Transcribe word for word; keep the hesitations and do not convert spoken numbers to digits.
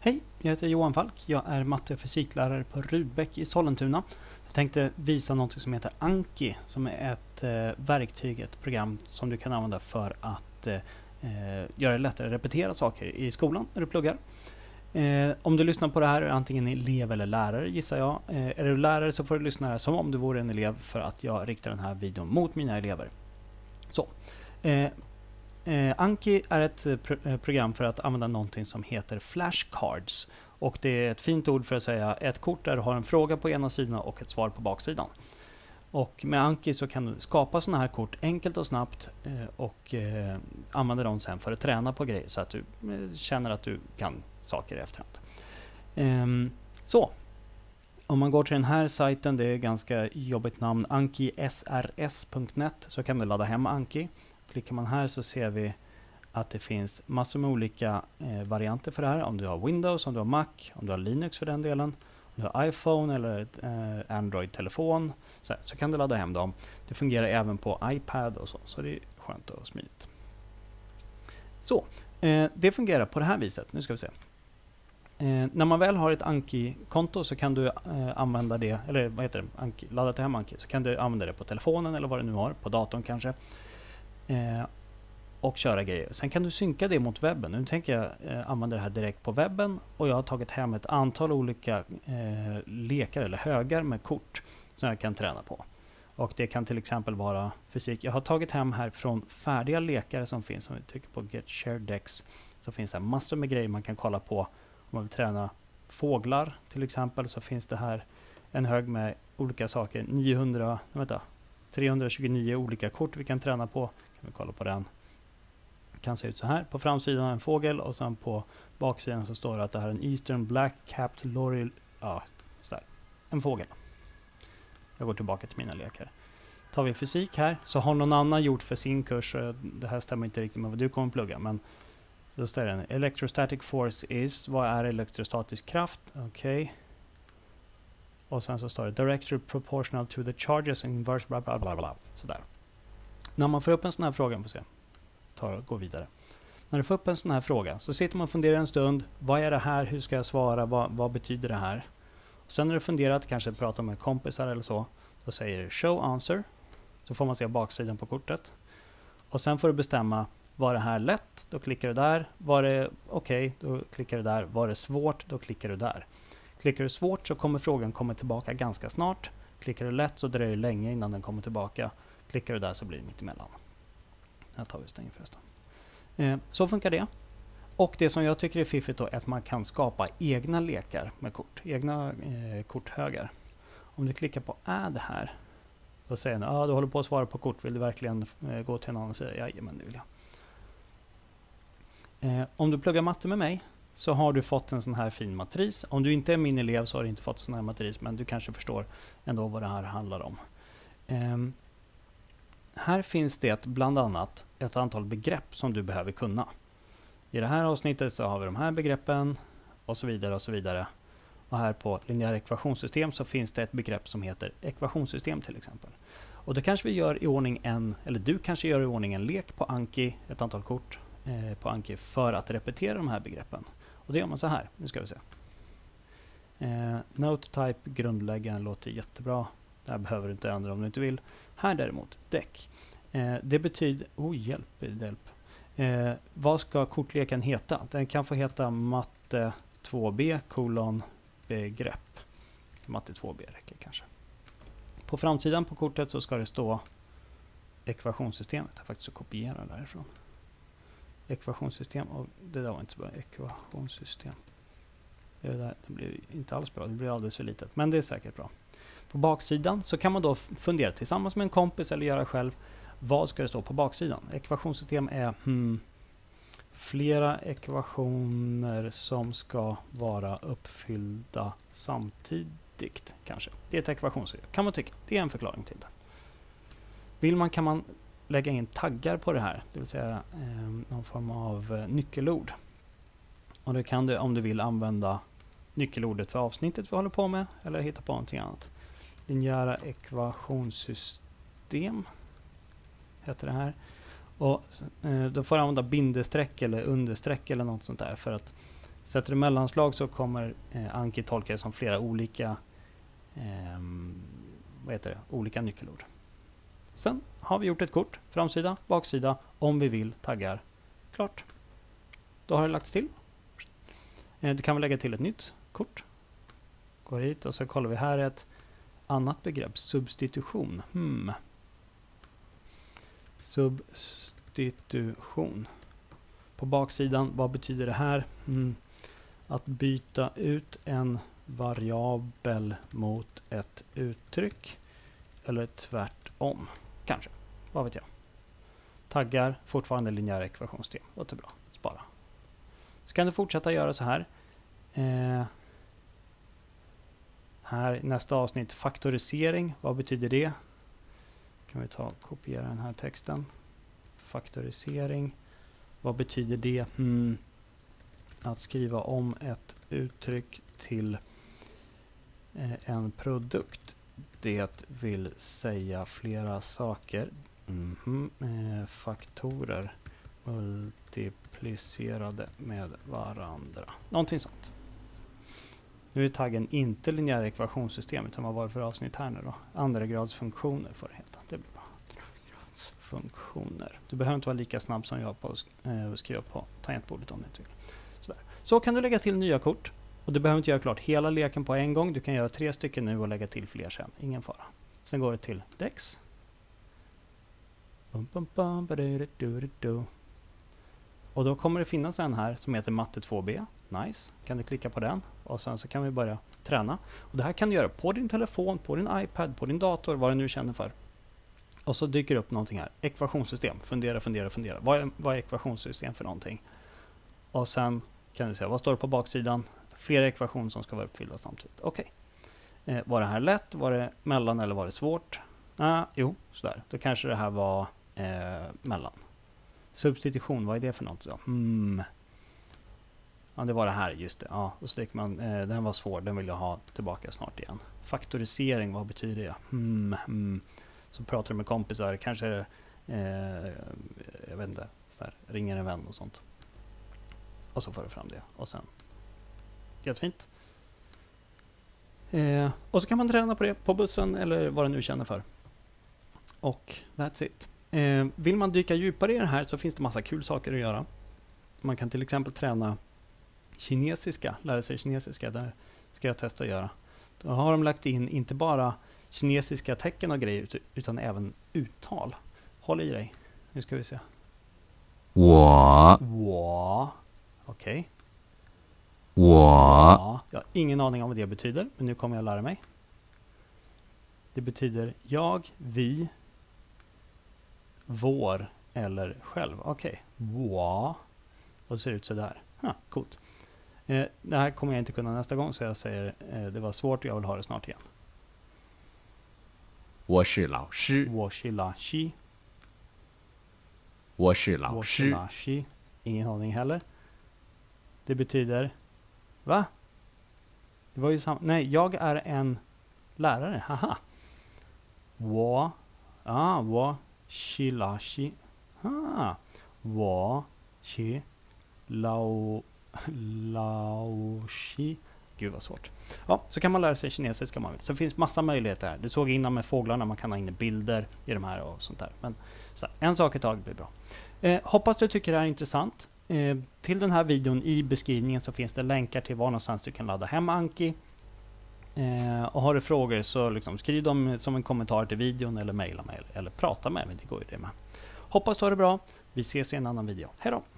Hej, jag heter Johan Falk. Jag är matte- och fysiklärare på Rudbeck i Sollentuna. Jag tänkte visa något som heter Anki, som är ett eh, verktyg, ett program som du kan använda för att eh, göra det lättare att repetera saker i skolan när du pluggar. Eh, om du lyssnar på det här är antingen elev eller lärare, gissar jag. Eh, är du lärare så får du lyssna här som om du vore en elev, för att jag riktar den här videon mot mina elever. Så. Eh, Eh, Anki är ett eh, pro eh, program för att använda någonting som heter flashcards. Och det är ett fint ord för att säga ett kort där du har en fråga på ena sidan och ett svar på baksidan. Och med Anki så kan du skapa sådana här kort enkelt och snabbt eh, och eh, använda dem sen för att träna på grejer så att du eh, känner att du kan saker i efterhand. Eh, så. Om man går till den här sajten, det är ganska jobbigt namn, anki s r s punkt net, så kan du ladda hem Anki. Klickar man här så ser vi att det finns massor med olika eh, varianter för det här. Om du har Windows, om du har Mac, om du har Linux för den delen, om du har iPhone eller eh, Android-telefon, så, så kan du ladda hem dem. Det fungerar även på iPad och så, så det är skönt och smidigt. Så, eh, det fungerar på det här viset. Nu ska vi se. Eh, när man väl har ett Anki-konto så kan du eh, använda det, eller vad heter det, Anki, ladda till hem Anki, så kan du använda det på telefonen eller vad du nu har, på datorn kanske. Eh, och köra grejer. Sen kan du synka det mot webben. Nu tänker jag eh, använda det här direkt på webben, och jag har tagit hem ett antal olika eh, lekar eller högar med kort som jag kan träna på. Och det kan till exempel vara fysik. Jag har tagit hem här från färdiga lekar som finns. Om vi trycker på Get Shared Decks så finns det massor med grejer man kan kolla på. Om man vill träna fåglar till exempel så finns det här en hög med olika saker. niohundra, vänta, trehundratjugonio olika kort vi kan träna på. Kan vi kolla på den. Det kan se ut så här. På framsidan en fågel och sen på baksidan så står det att det här är en Eastern Black-Capped Lory. Ja, så där. En fågel. Jag går tillbaka till mina lekar. Tar vi fysik här så har någon annan gjort för sin kurs. Det här stämmer inte riktigt med vad du kommer att plugga, men så står det Electrostatic Force is. Vad är elektrostatisk kraft? Okej. Okay. Och sen så står det Directly proportional to the charges inverse bla bla bla bla. Sådär. När man får upp en sån här fråga, får se. Ta och gå vidare. När du får upp en sån här fråga så sitter man och funderar en stund. Vad är det här? Hur ska jag svara? Vad, vad betyder det här? Och sen när du funderat, kanske pratar med kompisar eller så, så säger du show answer. Så får man se baksidan på kortet. Och sen får du bestämma, var det här lätt? Då klickar du där. Var det okej? Okay, då klickar du där. Var det svårt? Då klickar du där. Klickar du svårt så kommer frågan komma tillbaka ganska snart. Klickar du lätt så dröjer det länge innan den kommer tillbaka. Klickar du där så blir det mitt emellan. Här tar vi stänger förresten. Eh, så funkar det. Och det som jag tycker är fiffigt då är att man kan skapa egna lekar med kort. Egna eh, korthögar. Om du klickar på add här. Då säger den, ah, du håller på att svara på kort. Vill du verkligen eh, gå till en annan sida? Jajamän, det vill jag. Eh, om du pluggar matte med mig så har du fått en sån här fin matris. Om du inte är min elev så har du inte fått en sån här matris, men du kanske förstår ändå vad det här handlar om. Um, här finns det bland annat ett antal begrepp som du behöver kunna. I det här avsnittet så har vi de här begreppen och så vidare och så vidare. Och här på linjära ekvationssystem så finns det ett begrepp som heter ekvationssystem till exempel. Och då kanske vi gör i ordning en, eller du kanske gör i ordning en lek på Anki, ett antal kort eh, på Anki för att repetera de här begreppen. Och det gör man så här. Nu ska vi se. Eh, note type grundläggande låter jättebra. Det här behöver du inte ändra om du inte vill. Här däremot, deck. Eh, det betyder... Oh, hjälp, hjälp. Eh, vad ska kortleken heta? Den kan få heta matte två b kolon begrepp. Matte två b räcker kanske. På framsidan på kortet så ska det stå ekvationssystemet. Jag har faktiskt att kopiera därifrån. Ekvationssystem, och det där var inte så bra. Ekvationssystem. Det, där, det blir inte alls bra, det blir alldeles för litet, men det är säkert bra. På baksidan så kan man då fundera tillsammans med en kompis eller göra själv. Vad ska det stå på baksidan? Ekvationssystem är hmm, flera ekvationer som ska vara uppfyllda samtidigt kanske. Det är ett ekvationssystem, kan man tycka. Det är en förklaring till det. Vill man kan man lägga in taggar på det här, det vill säga eh, någon form av eh, nyckelord. Och det kan du om du vill använda nyckelordet för avsnittet vi håller på med, eller hitta på någonting annat. Linjära ekvationssystem heter det här. Och eh, då får du använda bindestreck eller understreck eller något sånt där för att Sätter du mellanslag så kommer eh, Anki tolka det som flera olika eh, vad heter det? Olika nyckelord. Sen har vi gjort ett kort, framsida, baksida, om vi vill, taggar. Klart. Då har det lagts till. Eh, du kan väl lägga till ett nytt kort. Går hit och så kollar vi här ett annat begrepp, substitution. Hmm. Substitution. På baksidan, vad betyder det här? Mm. Att byta ut en variabel mot ett uttryck. Eller tvärtom. Kanske. Vad vet jag. Taggar, fortfarande linjära ekvationssystem. Låter bra. Spara. Så kan du fortsätta göra så här. Eh, här nästa avsnitt, faktorisering. Vad betyder det? Kan vi ta och kopiera den här texten. Faktorisering. Vad betyder det? Hmm. Att skriva om ett uttryck till eh, en produkt. Det vill säga flera saker. Mm-hmm. eh, faktorer multiplicerade med varandra. Någonting sånt. Nu är taggen inte linjära ekvationssystem, utan vad var det för avsnitt här nu då? Andra grads funktioner får det heta. Det blir bra. Funktioner. Du behöver inte vara lika snabb som jag på att eh, skriva på tangentbordet om du vill. Sådär. Så kan du lägga till nya kort. Och du behöver inte göra klart hela leken på en gång. Du kan göra tre stycken nu och lägga till fler sen. Ingen fara. Sen går det till Dex. Och då kommer det finnas en här som heter Matte två B. Nice. Kan du klicka på den. Och sen så kan vi börja träna. Och det här kan du göra på din telefon, på din iPad, på din dator, vad du nu känner för. Och så dyker upp någonting här. Ekvationssystem. Fundera, fundera, fundera. Vad är, vad är ekvationssystem för någonting? Och sen kan du säga, vad står det på baksidan? Flera ekvationer som ska vara uppfyllda samtidigt. Okej. Okay. Eh, var det här lätt? Var det mellan eller var det svårt? Ah, jo, sådär. Då kanske det här var eh, mellan. Substitution, vad är det för något då? Hmm. Ja, det var det här, just det. Ja, då stryker man, eh, den var svår, den vill jag ha tillbaka snart igen. Faktorisering, vad betyder det? Hmm, hmm. Så pratar du med kompisar, kanske eh, jag vet inte, så här, ringer en vän och sånt. Och så får du fram det. Och sen jättefint. Eh, och så kan man träna på det på bussen eller vad du nu känner för. Och that's it. Eh, vill man dyka djupare i det här så finns det massa kul saker att göra. Man kan till exempel träna kinesiska, lära sig kinesiska. Där ska jag testa att göra. Då har de lagt in inte bara kinesiska tecken och grejer utan även uttal. Håll i dig. Nu ska vi se. Wa. Wa. Okej. Okay. Wa. Ja, jag har ingen aning om vad det betyder, men nu kommer jag lära mig. Det betyder jag, vi, vår eller själv. Okej. Okay. Wa. Och det ser ut så där. Ha, coolt. Eh, det här kommer jag inte kunna nästa gång, så jag säger eh, det var svårt och jag vill ha det snart igen. 我是老师我是老师我是老师老师 Ingen aning heller. Det betyder va? Det var ju samma. Nej, jag är en lärare. Haha. 我 ah, 我是老师 ah, 我是老老师 Gud vad svårt. Ja, så kan man lära sig kinesiska om man vill. Så det finns massa möjligheter här. Du såg innan med fåglarna, man kan ha in bilder i de här och sånt där. Men så här, en sak i taget blir bra. Eh, hoppas du tycker det här är intressant. Eh, till den här videon i beskrivningen så finns det länkar till var någonstans du kan ladda hem Anki. Eh, och har du frågor så liksom skriv dem som en kommentar till videon eller mejla mig eller, eller prata med mig. Det går ju det med. Hoppas du har det bra. Vi ses i en annan video. Hej då!